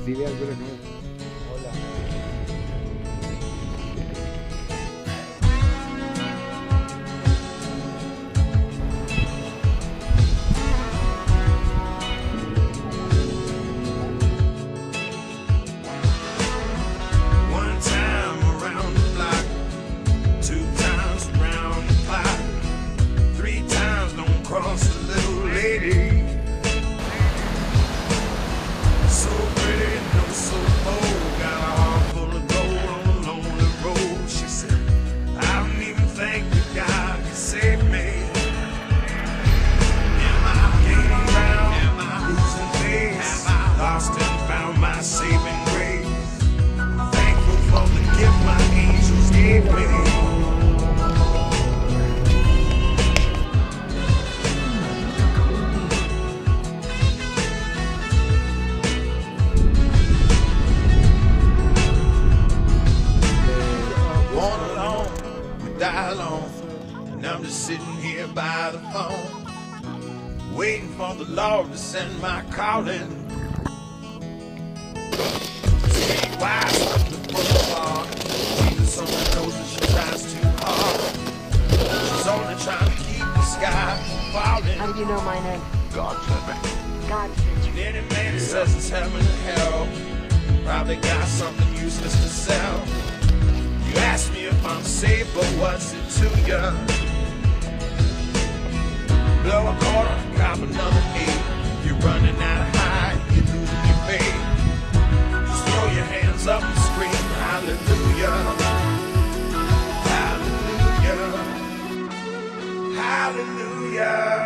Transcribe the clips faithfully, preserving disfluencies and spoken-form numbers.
Dile alguna cosa. Hola. And I'm just sitting here by the phone, waiting for the Lord to send my calling. Why something for the bar? Jesus only knows that she tries too hard. She's only trying to keep the sky from falling. How did you know my name? God sent me. God sent you. Any man that says it's heaven and hell probably got something useless to sell. You ask me if I'm safe, but what's it to ya? Blow a quarter, cop another eight. You're running out of high, you're losing your faith. Just throw your hands up and scream hallelujah. Hallelujah. Hallelujah.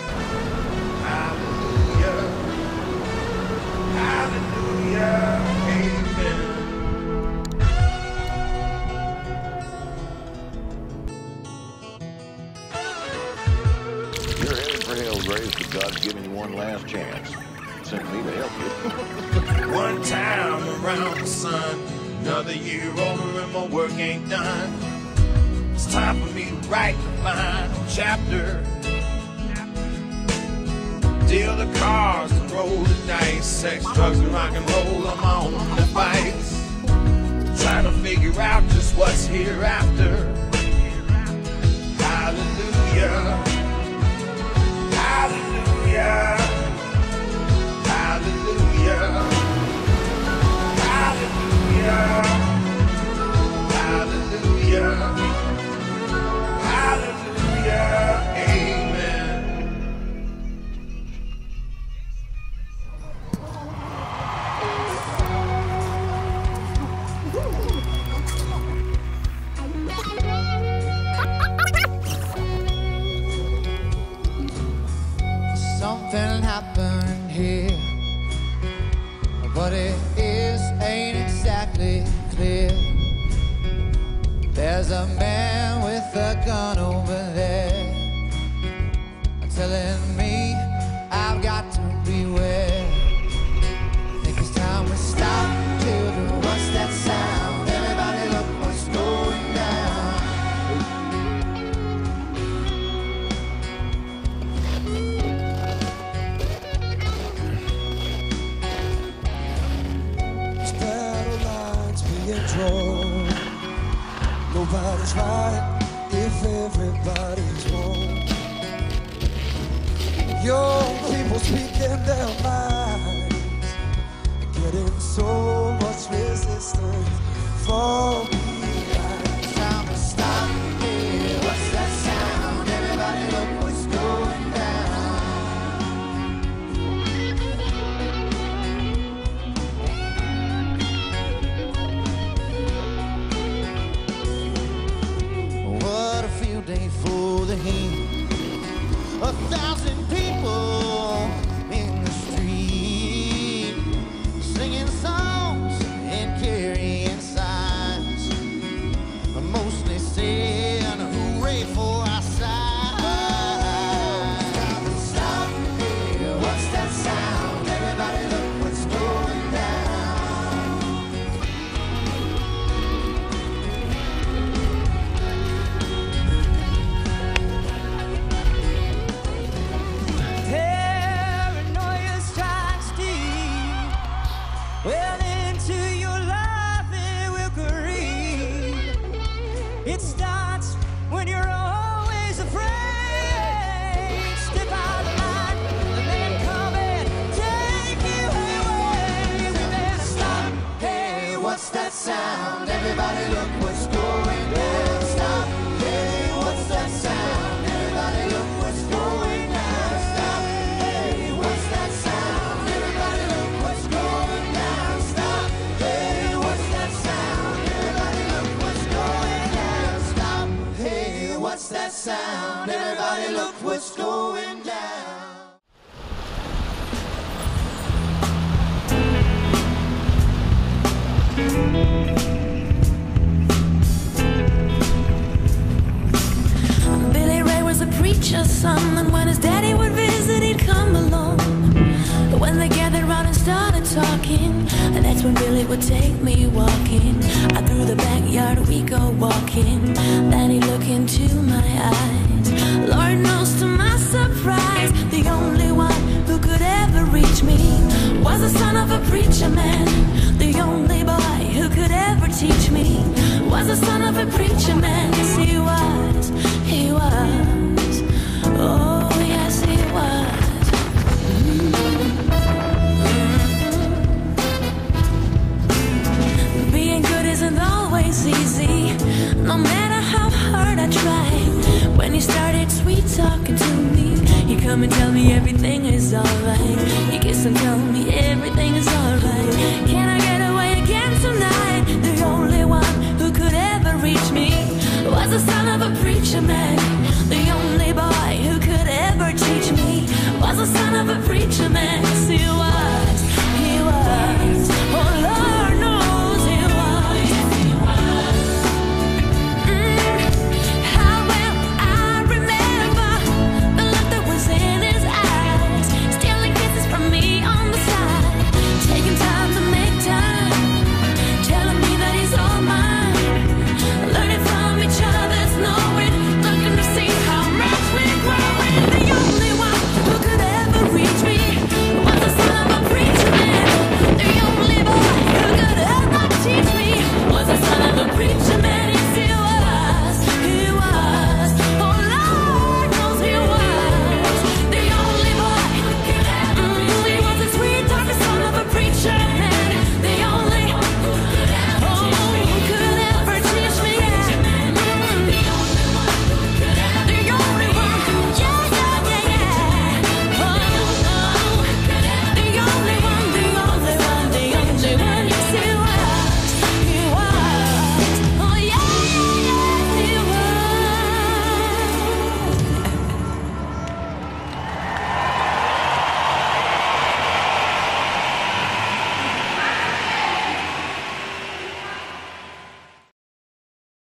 Hallelujah. Hallelujah. Amen. You're headed for hell, Grace, but God's giving you one last chance. Sent me to help you. One time around the sun, another year over and my work ain't done. It's time for me to write the final chapter. Deal the cards and roll the dice. Sex, drugs, and rock and roll, I'm on the device. Trying to figure out just what's hereafter. Hallelujah. Hallelujah. Hallelujah. Hallelujah. Hallelujah. Hallelujah. Amen. Something happened here. What it is ain't exactly clear. There's a man with a gun over there telling me I've got to beware. I think it's time we stop, children. What's that sound? Everybody look what's going down. Drawn. Nobody's right if everybody's wrong. Young people speaking their minds, getting so much resistance from me. It's time to stop here. What's that sound? Everybody look what's going day for the heat. A thousand people Billy Ray was a preacher's son, and when his daddy would visit, he'd come along. But when they gathered round and started talking, and that's when Billy would take me walking. Out through the backyard we go walking, then he'd look into my eyes. Lord knows to my surprise, the only one who could ever reach me was the son of a preacher man.